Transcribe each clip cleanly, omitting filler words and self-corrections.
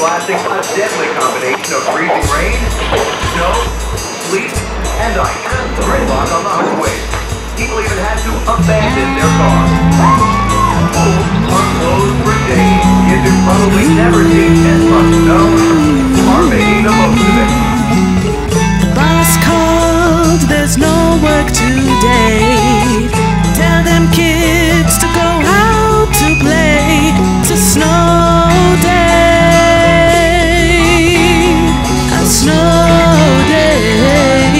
classic, a deadly combination of freezing rain, snow, sleet, and ice. Gridlock on the highway. People even had to abandon their cars. Schools are closed for days. Kids who probably never seen as much snow are making the most of it. The boss called, there's no work today. Tell them kids to go out to play. It's a snow day, a snow day.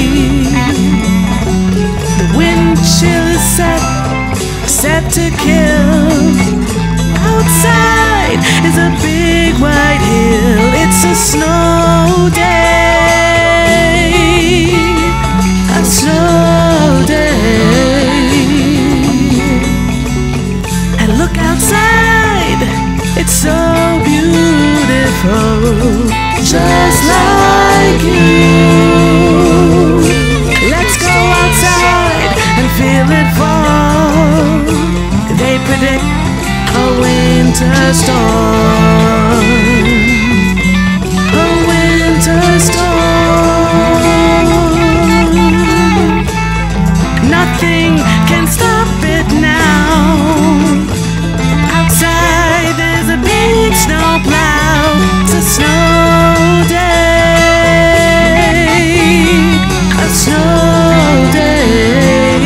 The wind chill is set to kill. Outside is a big white hill. It's a snow day, a snow day. And look outside, it's so beautiful, just like you. Let's go outside and feel it fall. They predict a winter storm, a winter storm. Nothing can stop it now. Outside there's a big snow plow. It's a snow day, a snow day.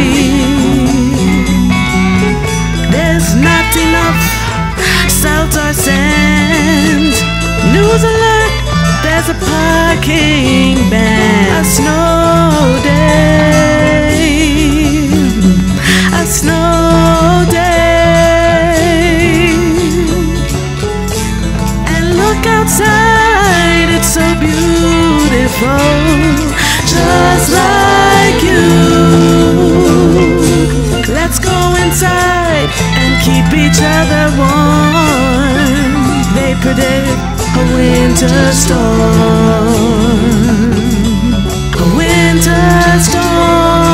There's not enough salt or sand. News alert, there's a parking ban. A snow day, a snow day. And look outside, it's so beautiful, just like you. Let's go inside and keep each other warm. They predict a winter storm, a winter storm.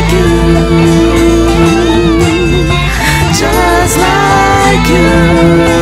Just like you.